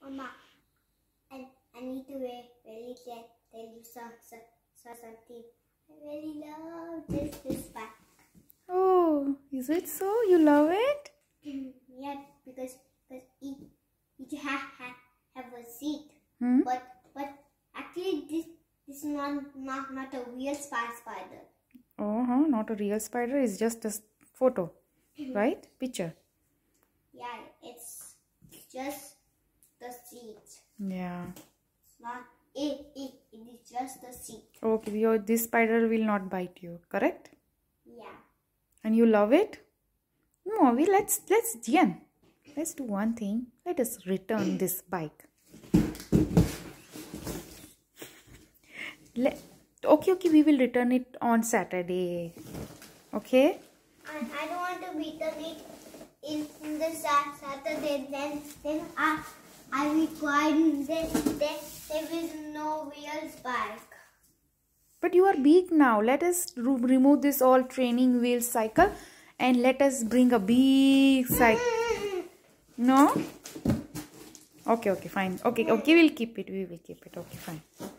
Mama, I need to really tell you something. I really love this bike. Oh, is it so? You love it? Yeah, because it have a seat. Hmm? But actually this is not a real spider. Not a real spider. It's just a photo, right? Picture. Yeah, it's just the seat. Yeah. It's not it is just the seat. Okay, this spider will not bite you, correct? Yeah. And you love it? No, let's Jian. Let's do one thing. Let us return this bike. Okay, we will return it on Saturday. Okay? I don't want to return it in the Saturday. Then I required there is no real bike. But you are big now. Let us remove this all training wheel cycle and let us bring a big cycle. No? Okay, fine. Okay, we'll keep it. We will keep it. Okay, fine.